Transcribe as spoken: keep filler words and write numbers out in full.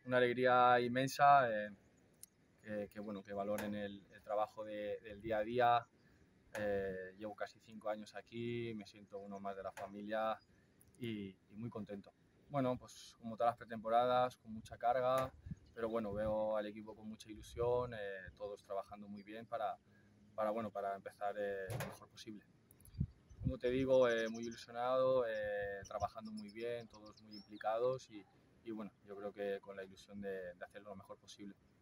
una alegría inmensa, eh, que, que, bueno, que valoren el, el trabajo de, del día a día. Eh, llevo casi cinco años aquí, me siento uno más de la familia y, y muy contento. Bueno, pues como todas las pretemporadas, con mucha carga, pero bueno, veo al equipo con mucha ilusión, eh, todos trabajando muy bien para, para, bueno, para empezar eh, lo mejor posible. Como te digo, eh, muy ilusionado, eh, trabajando muy bien, todos muy implicados y, y bueno, yo creo que con la ilusión de, de hacerlo lo mejor posible.